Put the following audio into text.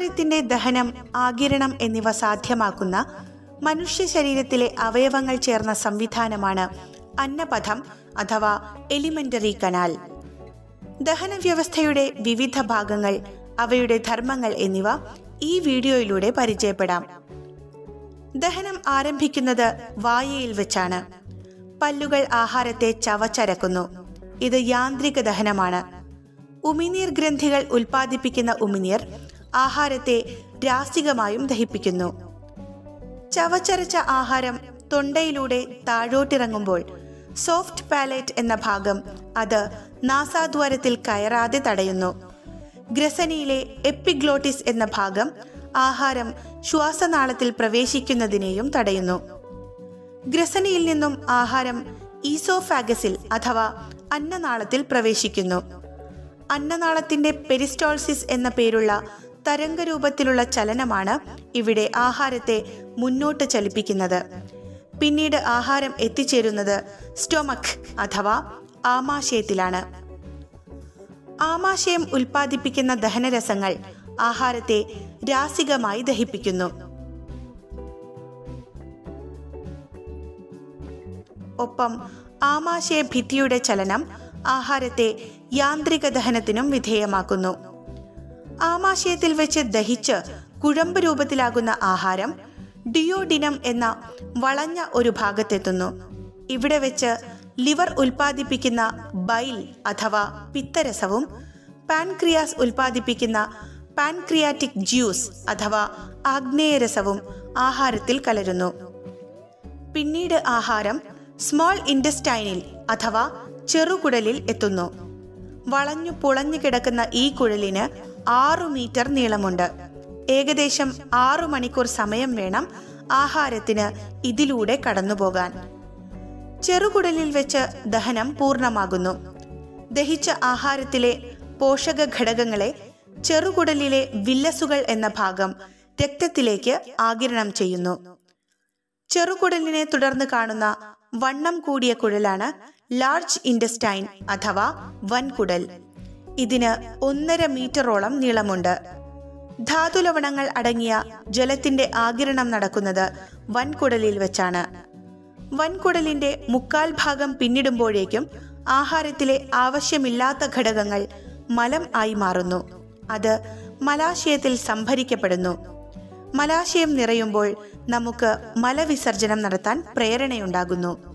ആഹാരത്തിന്റെ ദഹനം, ആഗിരണം എന്നിവ സാധ്യമാക്കുന്ന മനുഷ്യ ശരീരത്തിലെ അവയവങ്ങൾ ചേർന്ന സംവിധാനമാണ് അന്നപഥം അഥവാ എലിമെന്ററി കനാൽ. ദഹന വ്യവസ്ഥയുടെ വിവിധ ഭാഗങ്ങൾ, അവയുടെ ധർമ്മങ്ങൾ എന്നിവ ഈ വീഡിയോയിലൂടെ പരിചയപ്പെടാം. ദഹനം ആരംഭിക്കുന്നത് വായയിൽ വെച്ചാണ്. പല്ലുകൾ ആഹാരത്തെ ചവച്ചരക്കുന്നു. ഇത് യാന്ത്രിക ദഹനമാണ്. ഉമിനീർ ഗ്രന്ഥികൾ ഉൽപ്പാദിപ്പിക്കുന്ന ഉമിനീർ ആഹാരത്തെ രാസികമായും ദഹിപ്പിക്കുന്നു. ചവച്ചരച്ച ആഹാരം തൊണ്ടയിലൂടെ താഴോട്ടിറങ്ങുമ്പോൾ സോഫ്റ്റ് പാലേറ്റ് എന്ന ഭാഗം അത് നാസാദ്വാരത്തിൽ കയറാതെ തടയുന്നു. ഗ്രസനിയിലെ എപ്പിഗ്ലോട്ടിസ് എന്ന ഭാഗം ആഹാരം ശ്വാസനാളത്തിൽ പ്രവേശിക്കുന്നതിനെയും തടയുന്നു. ഗ്രസനിയിൽ നിന്നും ആഹാരം ഈസോഫാഗസിൽ അഥവാ അന്നനാളത്തിൽ പ്രവേശിക്കുന്നു. അന്നനാളത്തിന്റെ പെരിസ്റ്റോൾസിസ് എന്ന പേരുള്ള തരംഗരൂപത്തിലുള്ള ചലനമാണ് ഇവിടെ ആഹാരത്തെ മുന്നോട്ട് ചലിപ്പിക്കുന്നത്. പിന്നീട് ആഹാരം എത്തിച്ചേരുന്നത് സ്റ്റൊമക് അഥവാ ആമാശയത്തിലാണ്. ആമാശയം ഉൽപ്പാദിപ്പിക്കുന്ന ദഹനരസങ്ങൾ ആഹാരത്തെ രാസികമായി ദഹിപ്പിക്കുന്നു. ഒപ്പം ആമാശയ ഭിത്തിയുടെ ചലനം ആഹാരത്തെ യാന്ത്രിക ദഹനത്തിനും വിധേയമാക്കുന്നു. ആമാശയത്തിൽ വെച്ച് ദഹിച്ച് കുഴമ്പ് രൂപത്തിലാകുന്ന ആഹാരം ഡിയോഡിനം എന്ന വളഞ്ഞ ഒരു ഭാഗത്തെത്തുന്നു. ഇവിടെ വെച്ച് ലിവർ ഉൽപ്പാദിപ്പിക്കുന്ന ബൈൽ അഥവാ പിത്തരസവും പാൻക്രിയാസ് ഉൽപ്പാദിപ്പിക്കുന്ന പാൻക്രിയാറ്റിക് ജ്യൂസ് അഥവാ ആഗ്നേയരസവും ആഹാരത്തിൽ കലരുന്നു. പിന്നീട് ആഹാരം സ്മോൾ ഇൻറ്റസ്റ്റൈനിൽ അഥവാ ചെറുകുടലിൽ എത്തുന്നു. വളഞ്ഞു പുളഞ്ഞു കിടക്കുന്ന ഈ കുഴലിന് 6 മീറ്റർ നീളമുണ്ട്. ഏകദേശം 6 മണിക്കൂർ സമയം വേണം ആഹാരത്തിന് ഇതിലൂടെ കടന്നുപോകാൻ. ചെറുകുടലിൽ വെച്ച് ദഹനം പൂർണ്ണമാകുന്നു. ദഹിച്ച ആഹാരത്തിലെ പോഷക ഘടകങ്ങളെ ചെറുകുടലിലെ വില്ലസുകൾ എന്ന ഭാഗം രക്തത്തിലേക്ക് ആഗിരണം ചെയ്യുന്നു. ചെറുകുടലിനെ തുടർന്ന് കാണുന്ന വണ്ണം കൂടിയ കുഴലാണ് ലാർജ് ഇൻറ്റസ്റ്റൈൻ അഥവാ വൻകുടൽ. ഇതിന് 1.5 മീറ്ററോളം നീളമുണ്ട്. ധാതുലവണങ്ങൾ അടങ്ങിയ ജലത്തിന്റെ ആഗിരണം നടക്കുന്നത് വൻകുടലിൽ വെച്ചാണ്. വൻകുടലിന്റെ 1/4 ഭാഗം പിന്നിടുമ്പോഴേക്കും ആഹാരത്തിലെ ആവശ്യമില്ലാത്ത ഘടകങ്ങൾ മലം ആയി മാറുന്നു. അത് മലാശയത്തിൽ സംഭരിക്കപ്പെടുന്നു. മലാശയം നിറയുമ്പോൾ നമുക്ക് മലവിസർജനം നടത്താൻ പ്രേരണയുണ്ടാകുന്നു.